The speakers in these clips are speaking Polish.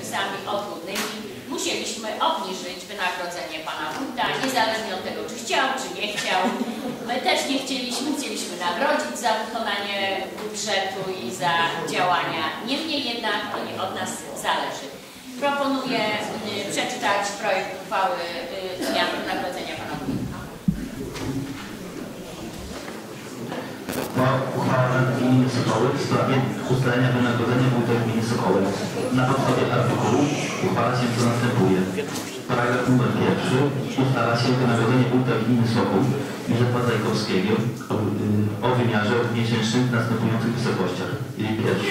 przepisami otrudnymi musieliśmy obniżyć wynagrodzenie pana wójta, niezależnie od tego, czy chciał, czy nie chciał. My też nie chcieliśmy, chcieliśmy nagrodzić za wykonanie budżetu i za działania. Niemniej jednak to nie od nas zależy. Proponuję przeczytać projekt uchwały zmian wynagrodzenia pana wójta. Uchwała Rady Gminy Sokoły w sprawie ustalenia wynagrodzenia wójta gminy Sokoły. Na podstawie artykułu uchwala się co następuje. Paragraf numer 1. Ustala się wynagrodzenie wójta gminy Sokół Józefa Zajkowskiego o wymiarze miesięcznym w następujących wysokościach. Pierwsze.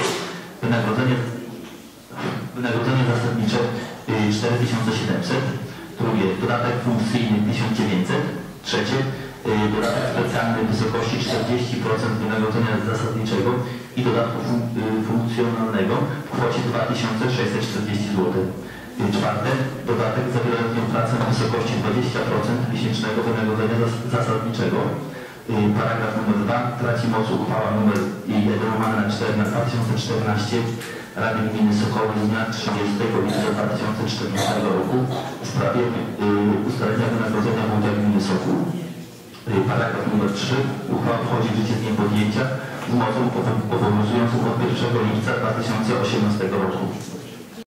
Wynagrodzenie zasadnicze 4700. Drugie. Dodatek funkcyjny 1900. Trzecie. Dodatek specjalny w wysokości 40% wynagrodzenia zasadniczego i dodatku funkcjonalnego w kwocie 2640 zł. Czwarte, dodatek za wieloletnią pracę na wysokości 20% miesięcznego wynagrodzenia zasadniczego. Paragraf numer 2 traci moc uchwała numer 1 łamane na 4 na 2014 Rady Gminy Sokoły z dnia 30 lipca 2014 roku w sprawie ustalenia wynagrodzenia wójta gminy Sokół. Paragraf numer 3. Uchwała wchodzi w życie z dniem podjęcia z mocą obowiązującą od 1 lipca 2018 roku.